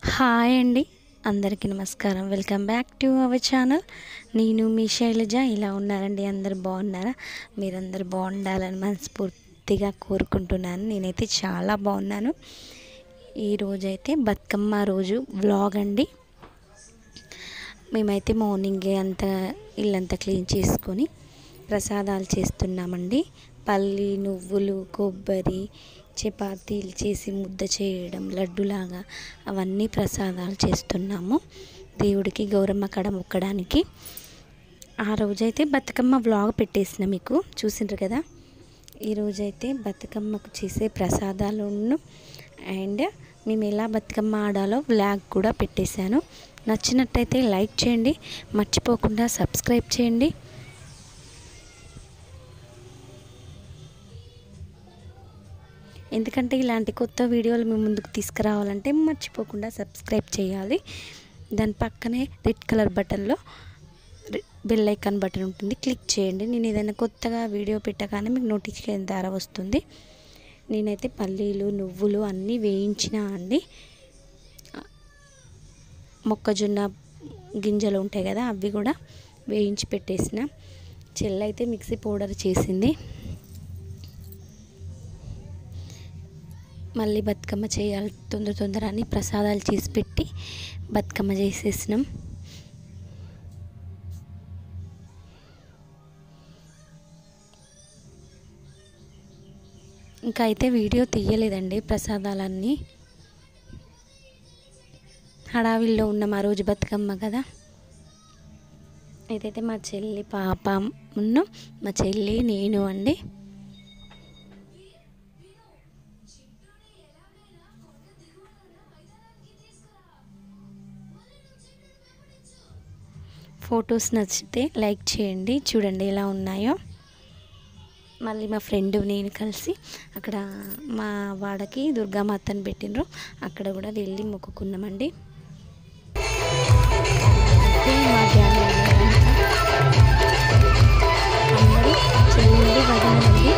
Hi అండి, అందరికీ నమస్కారం. Welcome back to our channel. నేను మీ శైలజ. ఇలా ఉన్నారండి, అందరు బాగున్నారా? మీరందరూ బాగుండాలని మనస్ఫూర్తిగా కోరుకుంటున్నాను. నేనైతే చాలా బాగున్నాను. ఈరోజైతే బతుకమ్మ రోజు వ్లాగ్ అండి. మేమైతే మార్నింగే అంతా ఇల్లంతా క్లీన్ చేసుకొని ప్రసాదాలు చేస్తున్నామండి. పల్లి, నువ్వులు, కొబ్బరి, చపాతీలు చేసి ముద్ద చేయడం, లడ్డులాగా అవన్నీ ప్రసాదాలు చేస్తున్నాము దేవుడికి, గౌరమ్మ కడ మొక్కడానికి. ఆ రోజైతే బతుకమ్మ వ్లాగ్ పెట్టేసిన, మీకు చూసిండ్రు కదా. ఈరోజైతే బతుకమ్మకు చేసే ప్రసాదాలు అండ్ మేము ఎలా బతుకమ్మ ఆడాలో వ్లాగ్ కూడా పెట్టేశాను. నచ్చినట్టయితే లైక్ చేయండి, మర్చిపోకుండా సబ్స్క్రైబ్ చేయండి. ఎందుకంటే ఇలాంటి కొత్త వీడియోలు మీ ముందుకు తీసుకురావాలంటే మర్చిపోకుండా సబ్స్క్రైబ్ చేయాలి. దాని పక్కనే రెడ్ కలర్ బటన్లో బెల్ ఐకాన్ బటన్ ఉంటుంది, క్లిక్ చేయండి. నేను ఏదైనా కొత్తగా వీడియో పెట్టగానే మీకు నోటిఫికేషన్ ద్వారా వస్తుంది. నేనైతే పల్లీలు, నువ్వులు అన్నీ వేయించిన అండి. మొక్కజొన్న గింజలు ఉంటాయి కదా, అవి కూడా వేయించి పెట్టేసిన. చెల్లైతే మిక్సీ పౌడర్ చేసింది. మళ్ళీ బతుకమ్మ చేయాలి తొందర అని ప్రసాదాలు చేసి పెట్టి బతుకమ్మ చేసేసినాం. ఇంకా అయితే వీడియో తీయలేదండి, ప్రసాదాలన్నీ హడావిల్లో ఉన్నాం. ఆ రోజు బతుకమ్మ కదా. ఇదైతే మా చెల్లి పాప మా చెల్లి నేను అండి. ఫొటోస్ నచ్చితే లైక్ చేయండి, చూడండి ఎలా ఉన్నాయో. మళ్ళీ మా ఫ్రెండ్ నేను కలిసి అక్కడ మా వాడకి దుర్గామాతను పెట్టినరు, అక్కడ కూడా వెళ్ళి మొక్కుకున్నామండి. మా గ్యాంగ్ అందరూ చెల్లి వదినండి.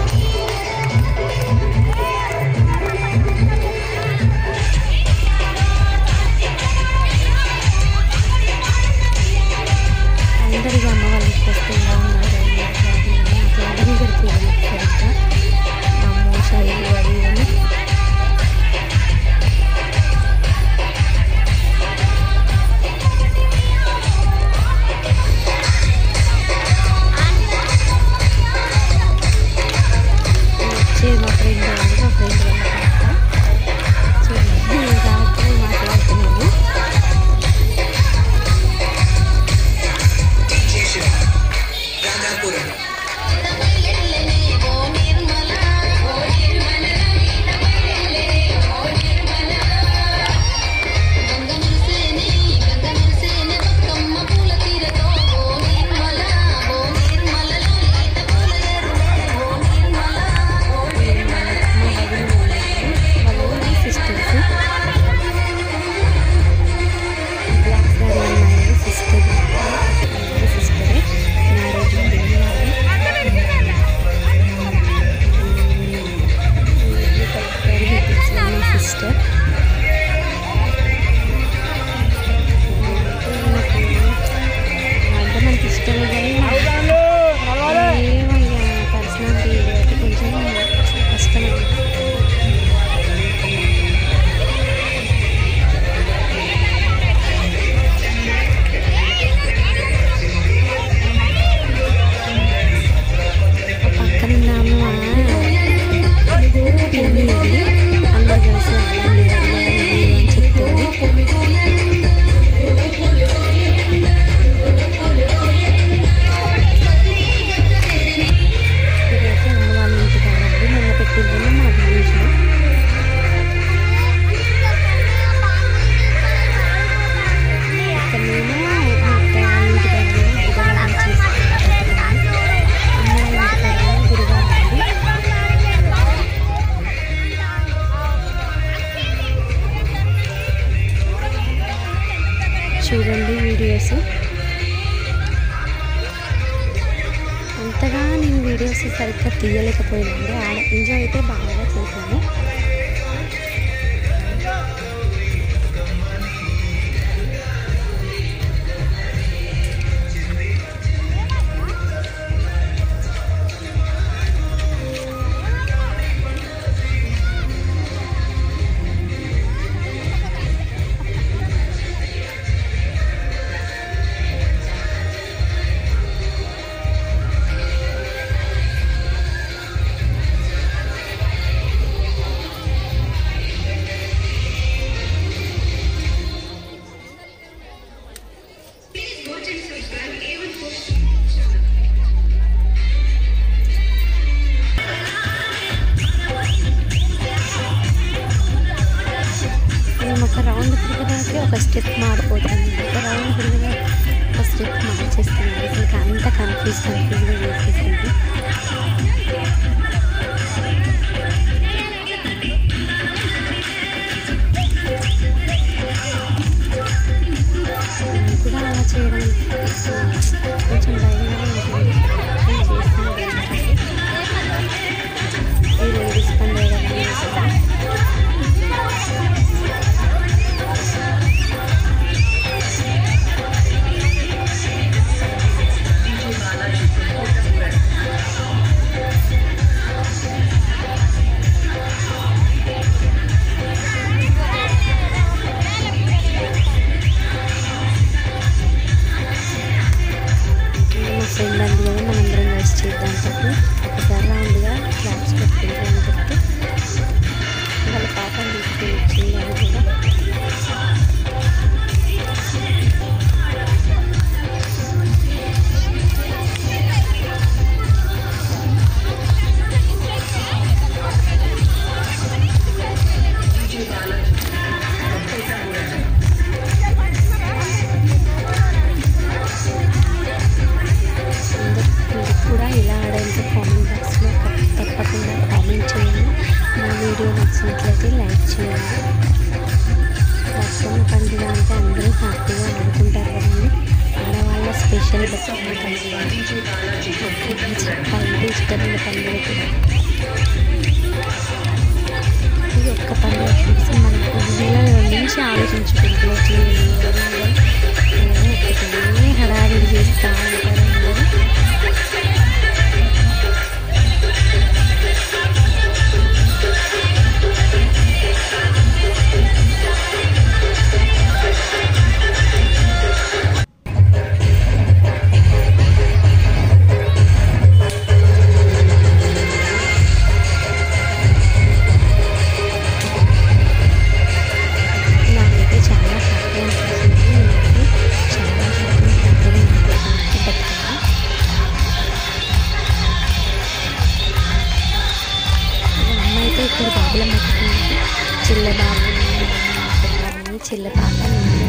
అందరికీ అమ్మ వాళ్ళ ఇంటికి వస్తే ఎలా ఉన్నారు అందరూ గడిపేది సరిగ్గా అమ్మ శైలు అది అని. వచ్చేది మా ఫ్రెండ్ అండి, మా ఫ్రెండ్ చూడండి రాత్రి మాట్లాడుతున్నాను. చూడండి వీడియోస్. అంతగా నేను వీడియోస్ సరిగ్గా తీయలేకపోయినండి. ఎంజాయ్ అయితే బాగా చేశాను. ఒక రౌండ్ తిరగడానికి ఒక స్టెప్ మారిపోతుంది, ఒక రౌండ్ తిరగగా ఒక స్టెప్ మార్చేస్తుంది. అసలు అంత కన్ఫ్యూజ్గా చేసేసింది. కూడా అలా చేయడం కొంచెం భయంగా ఉంటుంది. ఈ లేడీస్ పండుగ ఫ్రెండ్ అందులో మనందరం కలిసి చేద్దాం చెప్పి ఒకసారి రౌండ్గా క్లాప్స్ పెట్టుకుంటామని చెప్తే వాళ్ళ పాపని తీసుకుని వచ్చింది. అది కూడా ఇలా ఆడేంత కామెంట్ బాక్స్లో తప్పకుండా కామెంట్ చేయండి. నా వీడియో నచ్చినట్లయితే లైక్ చేయండి. బతుకమ్మ పండుగ అంటే అందరూ హ్యాపీగా ఆడుకుంటారు కదండి. ఆడవాళ్ళ స్పెషల్ బతుకమ్మ పండుగ చెప్పాలంటే ఇష్టమైన పండుగ కూడా. ఈ ఒక్క పండుగ కోసం మనకు నెలలో నుంచి ఆలోచించుకుంటూ ఒకటే హడావిడి చేస్తూ ఉంటారు అందరూ. ఇక్కడ బాబుల మట్టుకుంటే చిల్ల బాబు చిల్ల పాప